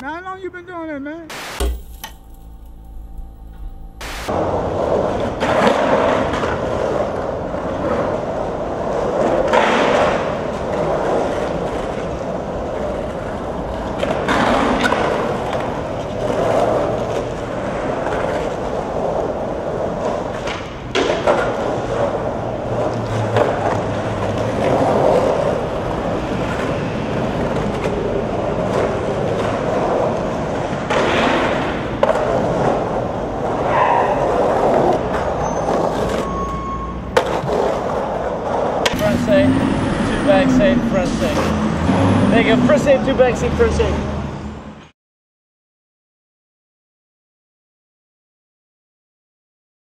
How long you been doing that, man? Front seat, 2 back seat, front seat. There you go, front seat, 2 back seat, front seat.